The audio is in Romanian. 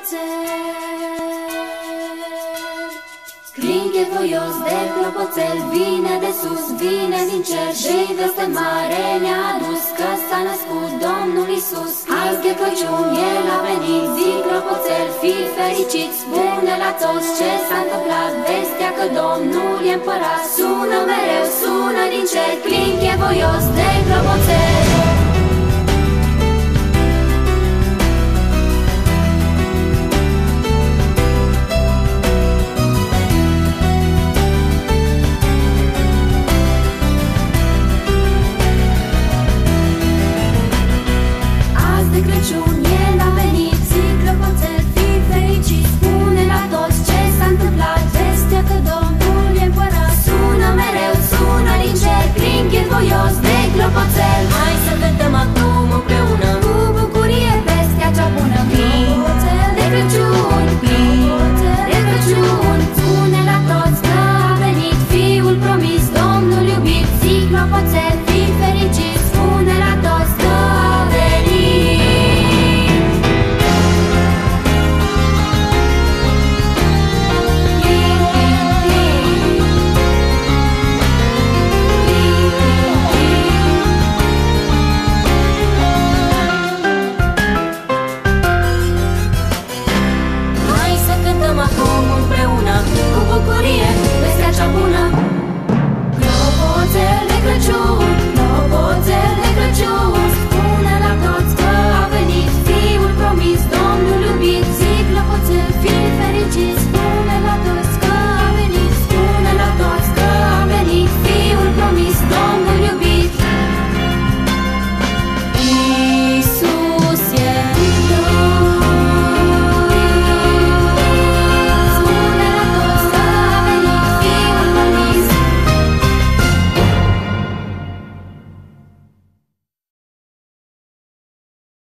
Clinche voios de clopoțel vine de sus, vine din cer și veste mare ne-a adus că s-a născut Domnul Iisus. Azi de Crăciun El a venit, zi clopoțel, fi fericit, spune la toți ce s-a întâmplat, vestea că Domnul e împărat. Sună mereu, sună din cer, clinche voios de clopoțel.